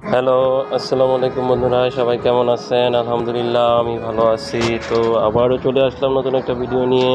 Hello, আসসালামু আলাইকুম বন্ধুরা, সবাই কেমন আছেন? আলহামদুলিল্লাহ আমি ভালো আছি। তো আবারও চলে আসলাম নতুন একটা ভিডিও নিয়ে।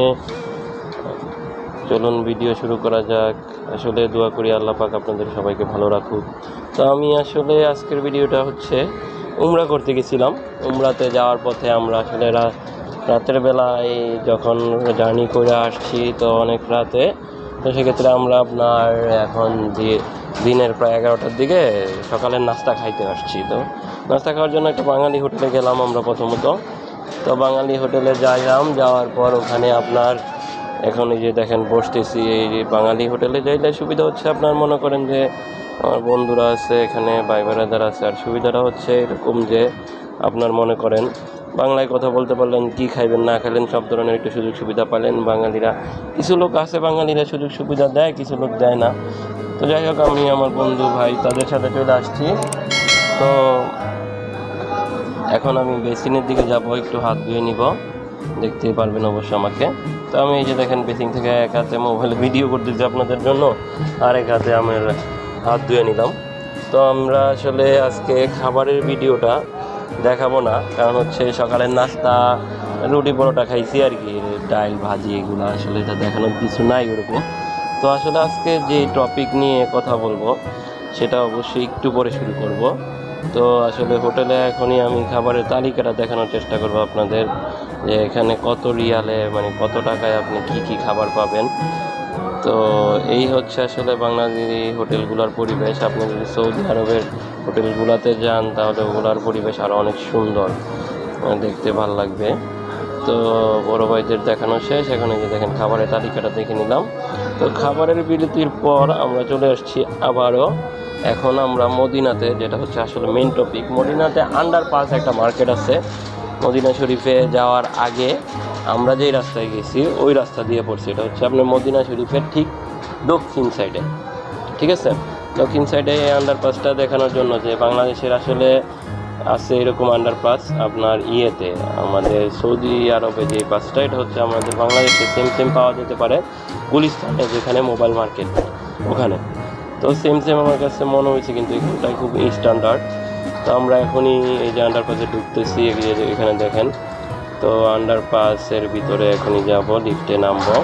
চলুন ভিডিও শুরু করা যাক। আসলে দোয়া করি আল্লাহ পাক আপনাদের সবাইকে ভালো রাখুক। তো আমি আসলে আজকের ভিডিওটা হচ্ছে উমরা করতে গেছিলাম। উমরাতে যাওয়ার পথে আমরা আসলে রাতের বেলায় যখন জার্নি করে আসছি তো অনেক রাতে, তো সেক্ষেত্রে আমরা আপনার এখন দিনের প্রায় 11টার দিকে সকালের নাস্তা খাইতে আসছি। তো নাস্তা খাওয়ার জন্য একটা বাঙালি হোটেলে গেলাম আমরা প্রথমত। তো বাঙালি হোটেলে যাওয়ার পর ওখানে আপনার এখন এই যে দেখেন বসতেছি। এই যে বাঙালি হোটেলে যাইলে সুবিধা হচ্ছে আপনার মনে করেন যে আমার বন্ধুরা আছে এখানে, ভাই বেড়াদার আছে। আর সুবিধাটা হচ্ছে এরকম যে আপনার মনে করেন বাংলায় কথা বলতে পারলেন, কি খাইবেন না খাইলেন সব ধরনের একটু সুযোগ সুবিধা পালেন। বাঙালিরা কিছু লোক আছে, বাঙালিরা সুযোগ সুবিধা দেয়, কিছু লোক দেয় না। তো যাই হোক, আমি আমার বন্ধু ভাই তাদের সাথে চলে আসছি। তো এখন আমি বেসিনের দিকে যাব, একটু হাত ধুয়ে নিব, দেখতেই পারবেন অবশ্য আমাকে। তো আমি এই যে দেখেন বেসিন থেকে এক হাতে মোবাইলে ভিডিও করতেছি আপনাদের জন্য, আর এক হাতে আমার হাত ধুয়ে নিলাম। তো আমরা আসলে আজকে খাবারের ভিডিওটা দেখাবো না, কারণ হচ্ছে সকালের নাস্তা রুটি পরোটা খাইছি আর কি, ডাল ভাজি এগুলো আসলে এটা দেখানোর কিছু নাই ওরকম। তো আসলে আজকে যে টপিক নিয়ে কথা বলবো সেটা অবশ্যই একটু পরে শুরু করব। তো আসলে হোটেলে এখনই আমি খাবারের তালিকাটা দেখানোর চেষ্টা করব আপনাদের, যে এখানে কত রিয়ালে মানে কত টাকায় আপনি কি খাবার পাবেন। তো এই হচ্ছে আসলে বাংলাদেশি হোটেলগুলোর পরিবেশ। আপনি যদি সৌদি আরবের হোটেলগুলোতে যান তাহলে ওগুলোর পরিবেশ আরও অনেক সুন্দর, দেখতে ভালো লাগবে। তো বড় ভাইদের দেখানো শেষ, এখন এই যে দেখেন খাবারের তালিকাটা দেখে নিলাম। তো খাবারের বিরতির পর আমরা চলে আসছি আবারও। এখন আমরা মদিনাতে, যেটা হচ্ছে আসলে মেইন টপিক, মদিনাতে আন্ডারপাস একটা মার্কেট আছে। মদিনা শরীফে যাওয়ার আগে আমরা যেই রাস্তায় গেছি ওই রাস্তা দিয়ে পড়ছি। এটা হচ্ছে আপনার মদিনা শরীফের ঠিক দক্ষিণ সাইডে, ঠিক আছে? দক্ষিণ সাইডে এই আন্ডারপাসটা দেখানোর জন্য যে বাংলাদেশের আসলে আছে এরকম আন্ডারপাস আপনার ইয়েতে, আমাদের সৌদি আরবে যে পাসটা, এটা হচ্ছে আমাদের বাংলাদেশে সেম পাওয়া যেতে পারে গুলিস্তানে, যেখানে মোবাইল মার্কেট ওখানে। তো সেম আমার কাছে মনে হয়েছে, কিন্তু এখানটাই খুব স্ট্যান্ডার্ড। তো আমরা এখনই এই যে আন্ডারপাসে ঢুকতেছি, এখানে দেখেন। তো আন্ডারপাসের ভিতরে এখনই যাব, লিফটে নামবো।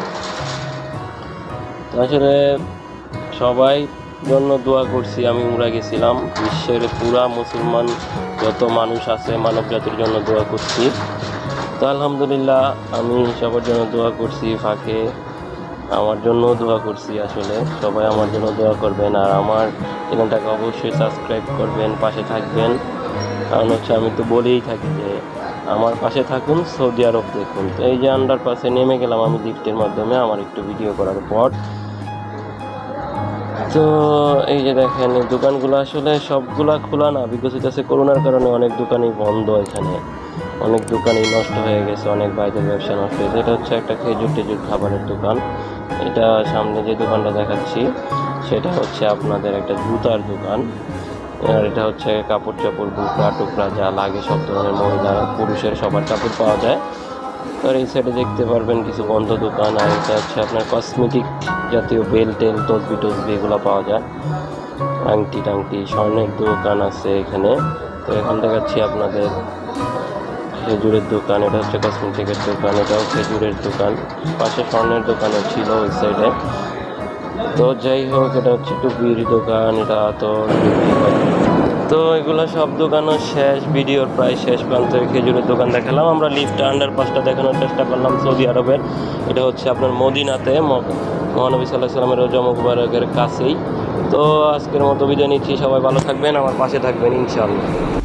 আসলে সবাই জন্য দোয়া করছি। আমি উমরা গেছিলাম, বিশ্বের পুরা মুসলমান যত মানুষ আছে মানব জাতির জন্য দোয়া করছি। তো আলহামদুলিল্লাহ আমি সবার জন্য দোয়া করছি, ফাঁকে আমার জন্য দোয়া করছি। আসলে সবাই আমার জন্য দোয়া করবেন, আর আমার চ্যানেলটাকে অবশ্যই সাবস্ক্রাইব করবেন, পাশে থাকবেন। কারণ হচ্ছে আমি তো বলেই থাকি যে আমার পাশে থাকুন, সৌদি আরব দেখুন। তো এই যে আন্ডারপাসে নেমে গেলাম আমি লিফটের মাধ্যমে আমার একটু ভিডিও করার পর। তো এই যে দেখেন এই দোকানগুলো আসলে সবগুলা খোলা না, বিকশিত আছে করোনার কারণে অনেক দোকানই বন্ধ। এখানে অনেক দোকানই নষ্ট হয়ে গেছে, অনেক ভাইদের ব্যবসা নষ্ট হয়েছে। এটা হচ্ছে একটা খেজুর খাবারের দোকান। এটা সামনে যে দোকানটা দেখাচ্ছি সেটা হচ্ছে আপনাদের একটা জুতার দোকান। আর এটা হচ্ছে কাপড় চাপড়, বুকরা টুকরা যা লাগে সব ধরনের মহিলা পুরুষের সবার কাপড় পাওয়া যায়। আর এই সাইডে দেখতে পারবেন কিছু বন্ধ দোকান। আর এটা হচ্ছে আপনার কসমেটিক জাতীয় বেল টেল তসবি এগুলো পাওয়া যায়, আংটি টাংটি, স্বর্ণের দোকান আছে এখানে। তো এখন দেখাচ্ছি আপনাদের খেজুরের দোকান। এটা হচ্ছে কসমেটিকের দোকান, এটাও খেজুরের দোকান, পাশে স্বর্ণের দোকানও ছিল ওই সাইডে। তো যাই হোক, এটা হচ্ছে টুপির দোকান, এটা তো এগুলো সব দোকানও শেষ, ভিডিওর প্রায় শেষ প্রান্তে খেজুরের দোকান দেখালাম। আমরা লিফটে আন্ডারপাসটা দেখানোর চেষ্টা করলাম সৌদি আরবের। এটা হচ্ছে আপনার মদিনাতে, মহানবী সাল্লাল্লাহু আলাইহি ওয়াসাল্লামের রওজা মুবারকের কাছেই। তো আজকের মতো বিদায় নিচ্ছি, সবাই ভালো থাকবেন, আমার পাশে থাকবেন ইনশাআল্লাহ।